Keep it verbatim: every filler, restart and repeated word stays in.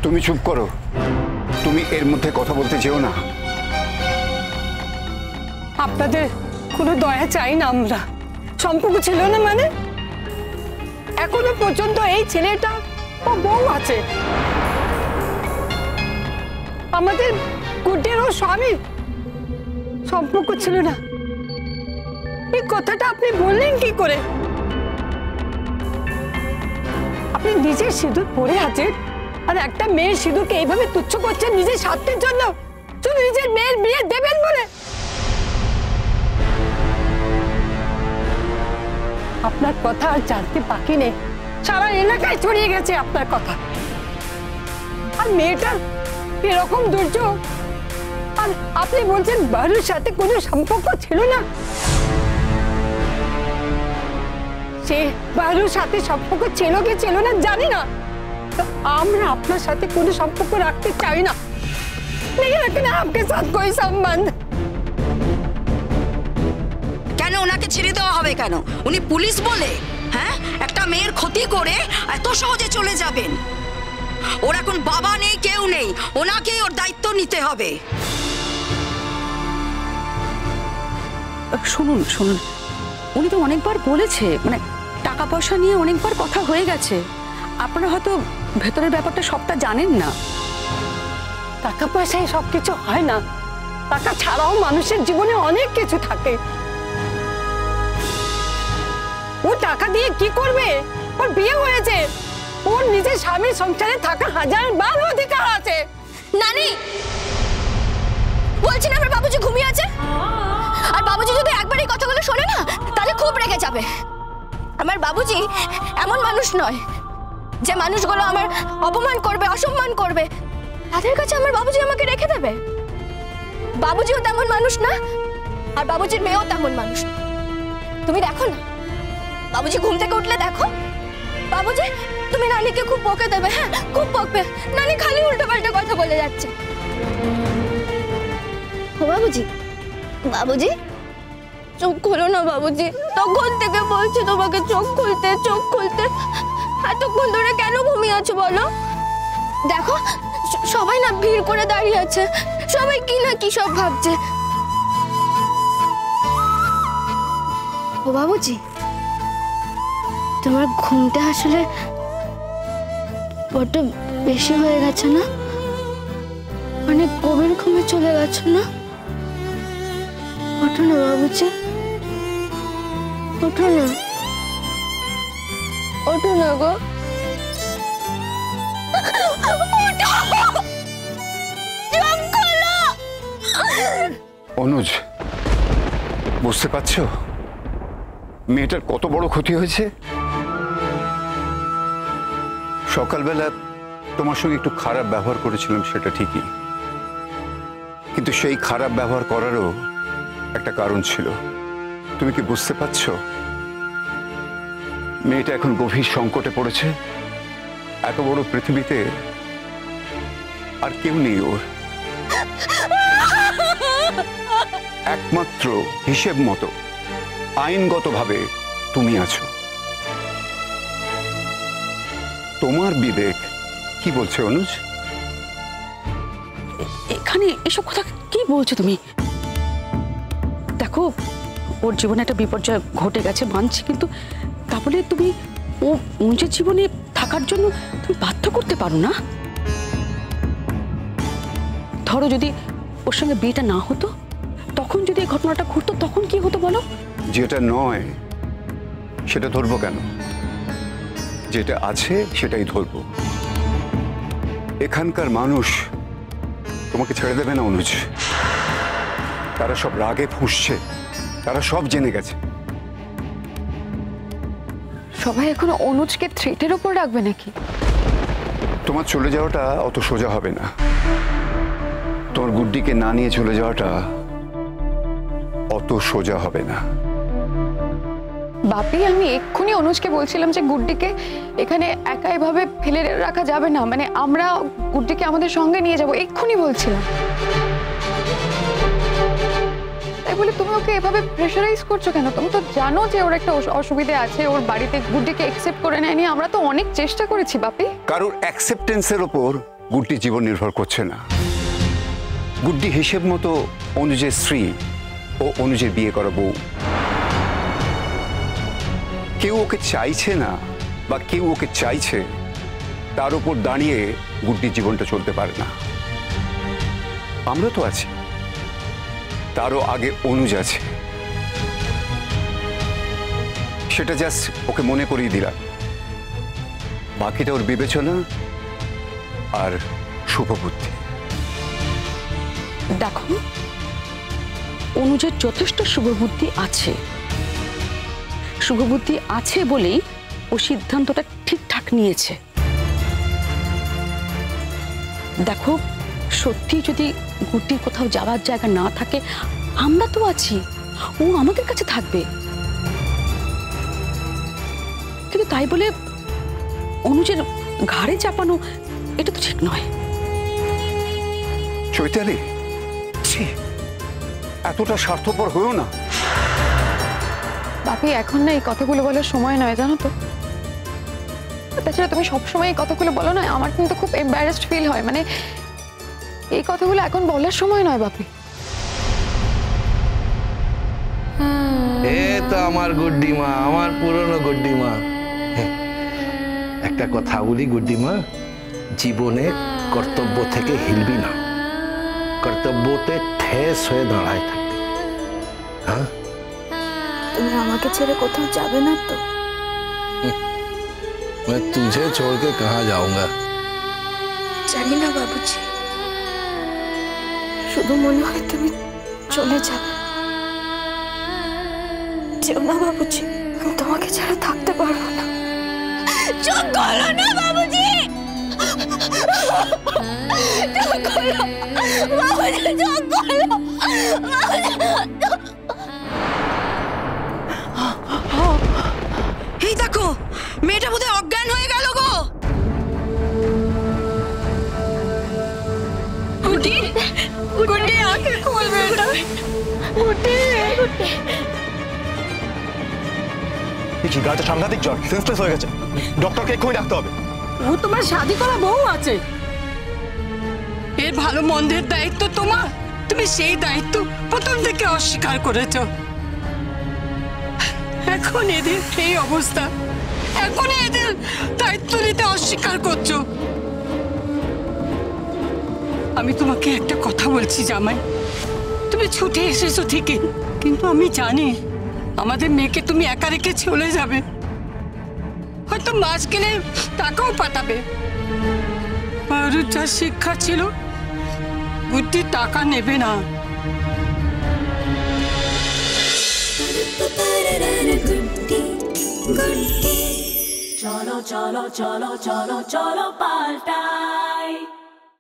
তুমি চুপ করো, তুমি এর মধ্যে কথা বলতে যেও না। আপনাদের কোনো দয়া চাই না আমরা। সম্পর্ক ছিল না মানে এখনো পর্যন্ত এই ছেলেটা ও বউ আছে, আমাদের গুড্ডির ও স্বামী সম্পর্ক ছিল না। এই কথাটা আপনি বললেন কি করে? আপনি নিজের সিঁদুর পরে আছেন আর একটা মেয়ের সিঁদুরকে এইভাবে তুচ্ছ করছেন নিজের স্বার্থের জন্য, শুধু নিজের মেয়ের বিয়ে দেবেন বলে। আপনার কথা আর জানতে বাকি নেই, সারা এলাকায় ছড়িয়ে গেছে আপনার কথা। আর মেয়েটার এরকম দুর্যোগ, আর আপনি বলছেন বারুর সাথে কোনো সম্পর্ক ছিল না। সে বারুর সাথে সম্পর্ক ছিল কি ছিল না জানি না, তো আমরা আপনার সাথে কোনো সম্পর্ক রাখতে চাই না। नहीं रखना आपके साथ कोई संबंध। কেন ওনাকে ছেড়ে দেওয়া হবে কেন? উনি পুলিশ বলে হ্যাঁ একটা মেয়ের ক্ষতি করে এত সহজে চলে যাবেন? ওর এখন বাবা নেই, কেউ নেই, ওনাকেই ওর দায়িত্ব নিতে হবে। শুনুন শুনুন, উনি তো অনেকবার বলেছে, মানে টাকা পয়সা নিয়ে অনেকবার কথা হয়ে গেছে। আপনারা হয়তো ভেতরের ব্যাপারটা সবটা জানেন না। টাকা পয়সায় সবকিছু হয় না, টাকা ছাড়াও মানুষের জীবনে অনেক কিছু থাকে। ও টাকা দিয়ে কি করবে? ওর বিয়ে হয়েছে, ওর নিজের স্বামীর সংসারে থাকা হাজার বার অধিকার আছে। নানি বলছি না আমার বাবুজি ঘুমিয়ে আছে, আর বাবুজি যদি একবার এই কথাগুলো শোনে না তাহলে খুব রেগে যাবে। আমার বাবুজি এমন মানুষ নয় যে মানুষগুলো আমার অপমান করবে, অসম্মান করবে, তাদের কাছে আমার বাবুজি আমাকে রেখে দেবে। বাবুজিও তেমন মানুষ না, আর বাবুজির মেয়েও তেমন মানুষ না। তুমি দেখো না, বাবুজি ঘুম থেকে উঠলে দেখো, বাবুজি তুমি নানিকে খুব বকে দেবে, হ্যাঁ খুব বকবে। নানি খালি উল্টো পাল্টা কথা বলে যাচ্ছে। ও বাবুজি, বাবুজি চোখ খোলো না বাবুজি, তখন থেকে বলছি তোমাকে চোখ খুলতে চোখ খুলতে। এতক্ষণ ধরে কেন ঘুমিয়ে আছো বলো? দেখো সবাই না ভিড় করে দাঁড়িয়ে আছে, সবাই কি না কি সব ভাবছে। ও বাবুজি, তোমার ঘুমটা আসলে বড্ড বেশি হয়ে গেছে না? অনেক গভীর ঘুমে চলে গেছো না? ওঠো না বাবুজি, ওঠো না, ওঠো না গো। অনুজ, বুঝতে পারছো মেয়েটার কত বড় ক্ষতি হয়েছে? সকালবেলা তোমার সঙ্গে একটু খারাপ ব্যবহার করেছিলাম সেটা ঠিকই, কিন্তু সেই খারাপ ব্যবহার করারও একটা কারণ ছিল। তুমি কি বুঝতে পারছো? মেয়েটা এখন গভীর সংকটে পড়েছে। এত বড় পৃথিবীতে আর কেউ নেই ওর, একমাত্র হিসেব মতো আইনগতভাবে তুমি আছো। তোমার বিবেক কি বলছে অনুজ? এখানে এসব কথা কি বলছো তুমি? দেখো, ওর জীবনে একটা বিপর্যয় ঘটে গেছে মানছি, কিন্তু তা বলে তুমি ও নিজের জীবনে থাকার জন্য তুমি বাধ্য করতে পারো না। ধরো যদি ওর সঙ্গে বিয়েটা না হতো, তখন যদি এই ঘটনাটা ঘটতো, তখন কি হতো বলো? যেটা নয় সেটা ধরবো কেন? যেটা আছে সেটাই ধরবো। এখানকার মানুষ তোমাকে ছেড়ে দেবে না অনুজ। তারা সব রাগে ফুঁসছে, তারা সব জেনে গেছে। সবাই এখন অনুজকে থ্রেটের উপর রাখবে নাকি? তোমার চলে যাওয়াটা অত সোজা হবে না। তোমার গুড্ডিকে না নিয়ে চলে যাওয়াটা অত সোজা হবে না। বাপি, আমি এক্ষুনি অনুজকে বলছিলাম যে গুড্ডিকে এখানে একা এভাবে ফেলে রাখা যাবে না, মানে আমরা গুড্ডিকে আমাদের সঙ্গে নিয়ে যাব, এক্ষুনি বলছিলাম। তাই বলে তুমি ওকে এভাবে প্রেশারাইজ করছো কেন? তুমি তো জানো যে ওর একটা অসুবিধা আছে, ওর বাড়িতে গুড্ডিকে অ্যাকসেপ্ট করে নেয়নি। আমরা তো অনেক চেষ্টা করেছি বাপি। কারোর অ্যাকসেপ্টেন্সের ওপর গুড্ডি জীবন নির্ভর করছে না। গুড্ডি হিসেব মতো অনুজের স্ত্রী ও অনুজের বিয়ে করা বউ। কেউ ওকে চাইছে না বা কেউ ওকে চাইছে, তার উপর দাঁড়িয়ে গুড্ডির জীবনটা চলতে পারে না। আমরা তো আছি, তারও আগে অনুজ আছে। সেটা জাস্ট ওকে মনে করিয়ে দিলাম। বাকিটা ওর বিবেচনা আর শুভবুদ্ধি। দেখো, অনুজের যথেষ্ট শুভবুদ্ধি আছে। শুভবুদ্ধি আছে বলেই ও সিদ্ধান্তটা ঠিকঠাক নিয়েছে। দেখো, সত্যি যদি গুড্ডির কোথাও যাওয়ার জায়গা না থাকে, আমরা তো আছি, ও আমাদের কাছে থাকবে। কিন্তু তাই বলে অনুজের ঘাড়ে চাপানো এটা তো ঠিক নয়। চৈতালি, ছি, এতটা স্বার্থপর হয়েও না। বাপি, এখন না এই কথাগুলো বলার সময় নয়, জানো তো। তাছাড়া তুমি সবসময় এই কথাগুলো বলো না, আমার কিন্তু খুব এম্বারেসড ফিল হয়। মানে এই কথাগুলো এখন বলার সময় নয় বাপি। এ তো আমার গুড্ডি মা, আমার পুরনো গুড্ডি মা। একটা কথা বলি গুড্ডি মা, জীবনে কর্তব্য থেকে হিলবি না, কর্তব্যতে ঠেস হয়ে দাঁড়ায় থাকবি। হ্যাঁ, তুমি আমাকে ছেড়ে কোথাও যাবে না তো? मैं तुझे छोड़ के कहाँ जाऊंगा? জানি না বাবুজি, শুধু মনে হয় তুমি চলে যাবে। যেও না বাবুজি, আমি তোমাকে ছাড়া থাকতে পারবো না। চোখ খোলো না বাবুজি, চোখ খোলো বাবুজি, চোখ খোলো। এই দেখো, মেয়েটা বোধহয় অজ্ঞান হয়ে গেল গো। গুড্ডি, গুড্ডি আঁখে খোল বেটা। গুড্ডি, কি গাড়িটা সাংঘাতিক জ্বর, সেন্সলেস হয়ে গেছে। ডক্টরকে এক্ষুনি ডাকতে হবে। ও তোমার শাদি করা বউ আছে, এর ভালো মন্দের দায়িত্ব তোমার। তুমি সেই দায়িত্ব প্রথম থেকে অস্বীকার করেছ। এখন এদের এই অবস্থা, এখন এদের দায়িত্ব নিতে অস্বীকার করছো। আমি তোমাকে একটা কথা বলছি জামাই, তুমি ছুটে এসেছো ঠিকই, কিন্তু আমি জানি আমাদের মেয়েকে তুমি একা রেখে চলে যাবে। হয়তো মাস গেলে টাকাও পাঠাবে। পারুর যা শিক্ষা ছিল, বুদ্ধি টাকা নেবে না। চলো চলো চলো চলো চলো পাল্টাই।